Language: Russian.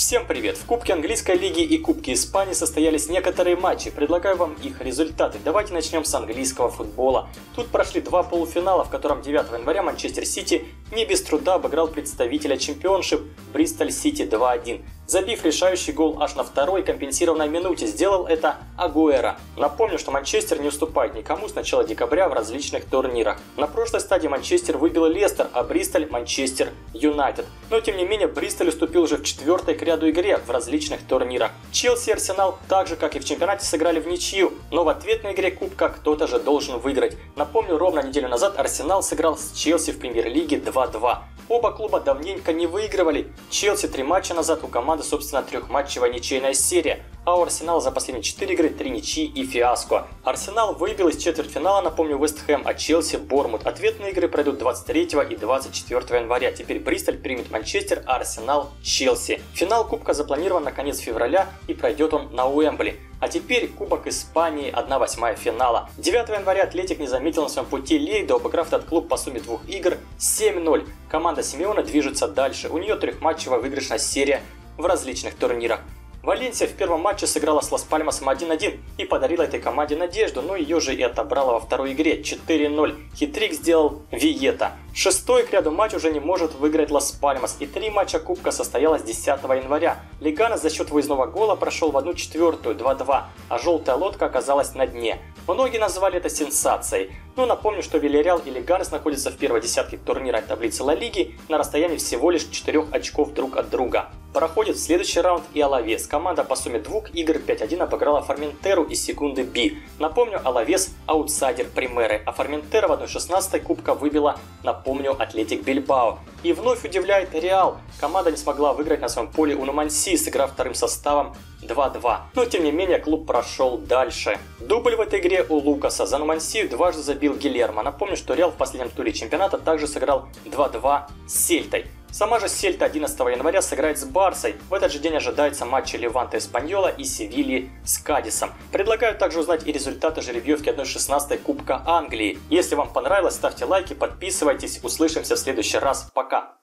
Всем привет! В Кубке Английской лиги и Кубке Испании состоялись некоторые матчи. Предлагаю вам их результаты. Давайте начнем с английского футбола. Тут прошли два полуфинала, в котором 9 января Манчестер Сити не без труда обыграл представителя чемпионшип Бристоль Сити 2-1. Забив решающий гол аж на второй компенсированной минуте, сделал это Агуэро. Напомню, что Манчестер не уступает никому с начала декабря в различных турнирах. На прошлой стадии Манчестер выбил Лестер, а Бристоль – Манчестер Юнайтед. Но тем не менее Бристоль уступил уже в четвертой к ряду игре в различных турнирах. Челси и Арсенал, так же как и в чемпионате, сыграли в ничью, но в ответной игре Кубка кто-то же должен выиграть. Напомню, ровно неделю назад Арсенал сыграл с Челси в премьер-лиге 2-2. Оба клуба давненько не выигрывали. Челси 3 матча назад, у команды, собственно, трехматчевая ничейная серия, а у Арсенала за последние 4 игры 3 ничьи и фиаско. Арсенал выбил из четвертьфинала, напомню, Вест Хэм, а Челси Борнмут. Ответные игры пройдут 23 и 24 января. Теперь Бристоль примет Манчестер, а Арсенал Челси. Финал Кубка запланирован на конец февраля и пройдет он на Уэмбли. А теперь Кубок Испании 1/8 финала. 9 января Атлетик не заметил на своем пути Лейду, обыграв этот клуб по сумме 2 игр 7-0. Команда Симеона движется дальше, у нее трехматчевая выигрышная серия в различных турнирах. Валенсия в первом матче сыграла с Лас-Пальмасом 1-1 и подарила этой команде надежду, но ее же и отобрала во второй игре 4-0. Хитрик сделал Виета. Шестой к ряду матч уже не может выиграть Лас-Пальмас, и 3 матча Кубка состоялось 10 января. Леганес за счет выездного гола прошел в 1/4 2-2, а желтая лодка оказалась на дне. Многие назвали это сенсацией, но напомню, что Вильярреал и Леганес находятся в первой десятке турнира таблицы Ла Лиги на расстоянии всего лишь 4 очков друг от друга. Проходит в следующий раунд и Алавес. Команда по сумме 2 игр 5-1 обыграла Форментеру из секунды Би. Напомню, Алавес аутсайдер Примеры, а Форментера в 1/16 Кубка выбила, напомню, Атлетик Бильбао. И вновь удивляет Реал. Команда не смогла выиграть на своем поле у Нумансии, сыграв вторым составом 2-2. Но тем не менее клуб прошел дальше. Дубль в этой игре у Лукаса. За Нумансию дважды забил Гильермо. Напомню, что Реал в последнем туре чемпионата также сыграл 2-2 с Сельтой. Сама же Сельта 11 января сыграет с Барсой. В этот же день ожидается матчи Леванта Эспаньола и Севильи с Кадисом. Предлагаю также узнать и результаты жеребьевки 1/16 Кубка Англии. Если вам понравилось, ставьте лайки, подписывайтесь. Услышимся в следующий раз. Пока!